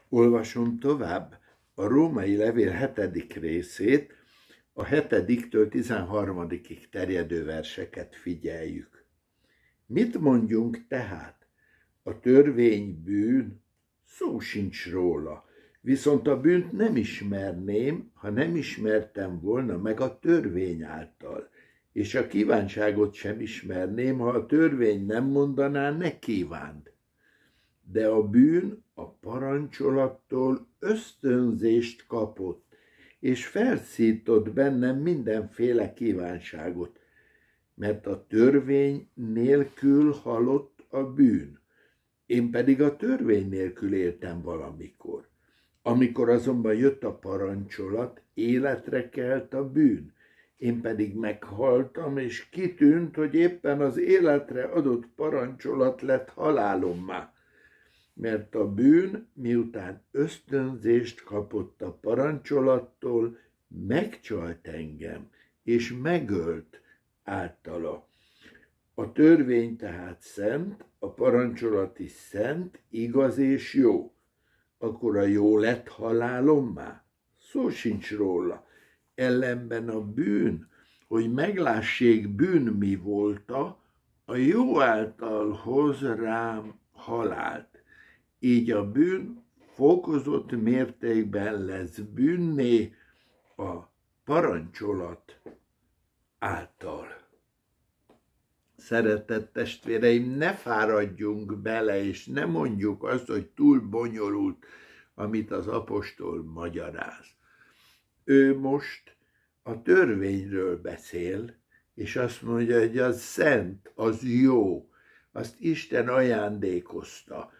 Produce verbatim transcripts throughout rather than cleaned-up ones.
Olvasom tovább a római levél hetedik részét, a hetediktől tizenharmadikig terjedő verseket figyeljük. Mit mondjunk tehát? A törvény bűn? Szó sincs róla. Viszont a bűnt nem ismerném, ha nem ismertem volna meg a törvény által. És a kívánságot sem ismerném, ha a törvény nem mondaná, ne kívánd. De a bűn a parancsolattól ösztönzést kapott, és felszított bennem mindenféle kívánságot, mert a törvény nélkül halott a bűn. Én pedig a törvény nélkül éltem valamikor. Amikor azonban jött a parancsolat, életre kelt a bűn. Én pedig meghaltam, és kitűnt, hogy éppen az életre adott parancsolat lett halálommá. Mert a bűn, miután ösztönzést kapott a parancsolattól, megcsalt engem, és megölt általa. A törvény tehát szent, a parancsolat is szent, igaz és jó. Akkor a jó lett halálommá? Szó sincs róla. Ellenben a bűn, hogy meglássék bűn mi volta, a jó által hoz rám halált. Így a bűn fokozott mértékben lesz bűnné a parancsolat által. Szeretett testvéreim, ne fáradjunk bele, és ne mondjuk azt, hogy túl bonyolult, amit az apostol magyaráz. Ő most a törvényről beszél, és azt mondja, hogy az szent, az jó, azt Isten ajándékozta.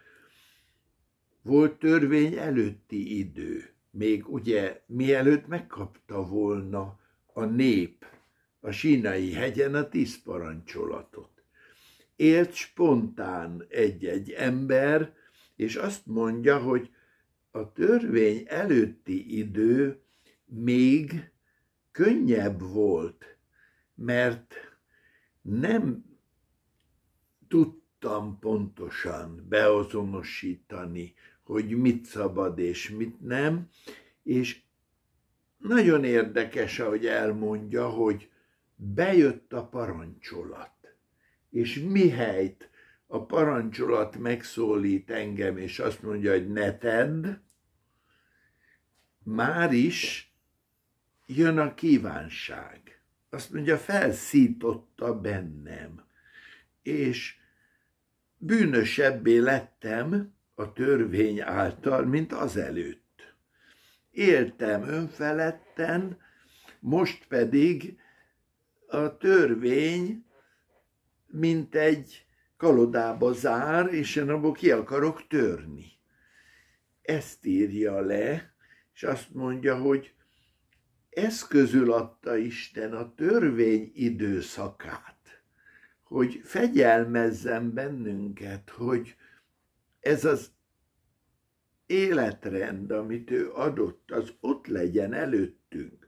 Volt törvény előtti idő, még ugye mielőtt megkapta volna a nép a Sínai hegyen a tíz parancsolatot. Élt spontán egy-egy ember, és azt mondja, hogy a törvény előtti idő még könnyebb volt, mert nem tudtam pontosan beazonosítani, hogy mit szabad és mit nem, és nagyon érdekes, ahogy elmondja, hogy bejött a parancsolat, és mihelyt a parancsolat megszólít engem, és azt mondja, hogy ne tedd, már is jön a kívánság. Azt mondja, felszította bennem, és bűnösebbé lettem a törvény által, mint azelőtt. Éltem önfeledten, most pedig a törvény mint egy kalodába zár, és én abból ki akarok törni. Ezt írja le, és azt mondja, hogy eszközül adta Isten a törvény időszakát, hogy fegyelmezzen bennünket, hogy ez az életrend, amit ő adott, az ott legyen előttünk.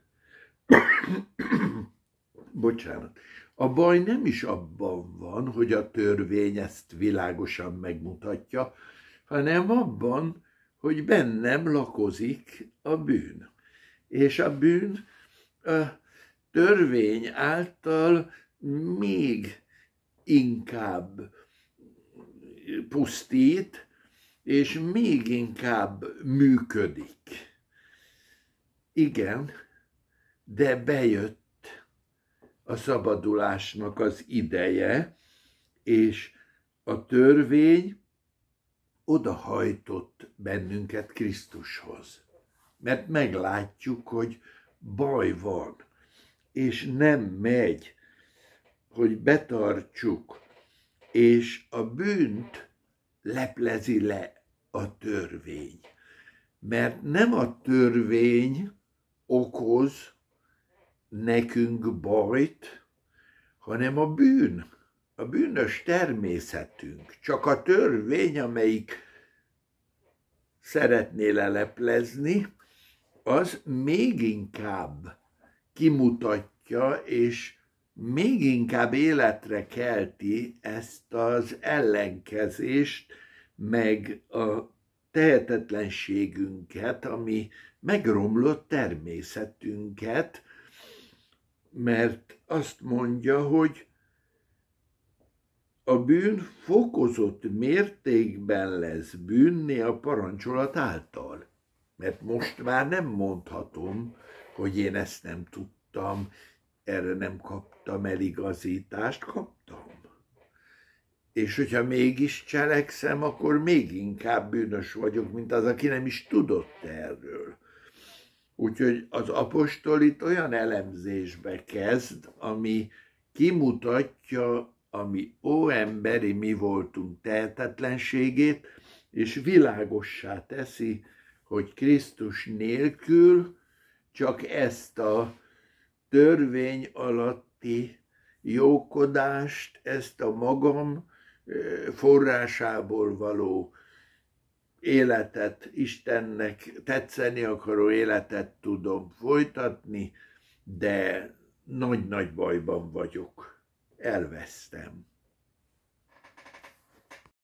Bocsánat. A baj nem is abban van, hogy a törvény ezt világosan megmutatja, hanem abban, hogy bennem lakozik a bűn. És a bűn a törvény által még inkább pusztít, és még inkább működik. Igen, de bejött a szabadulásnak az ideje, és a törvény odahajtott bennünket Krisztushoz. Mert meglátjuk, hogy baj van, és nem megy, hogy betartsuk, és a bűnt leplezi le a törvény. Mert nem a törvény okoz nekünk bajt, hanem a bűn, a bűnös természetünk. Csak a törvény, amelyik szeretné leleplezni, az még inkább kimutatja, és még inkább életre kelti ezt az ellenkezést, meg a tehetetlenségünket, ami megromlott természetünket, mert azt mondja, hogy a bűn fokozott mértékben lesz bűnné a parancsolat által. Mert most már nem mondhatom, hogy én ezt nem tudtam, erre nem kaptam eligazítást, kaptam. És hogyha mégis cselekszem, akkor még inkább bűnös vagyok, mint az, aki nem is tudott erről. Úgyhogy az apostol itt olyan elemzésbe kezd, ami kimutatja a mi óemberi mi voltunk tehetetlenségét, és világossá teszi, hogy Krisztus nélkül csak ezt a törvény alatti jókodást, ezt a magam forrásából való életet, Istennek tetszeni akaró életet tudom folytatni, de nagy-nagy bajban vagyok. Elvesztem.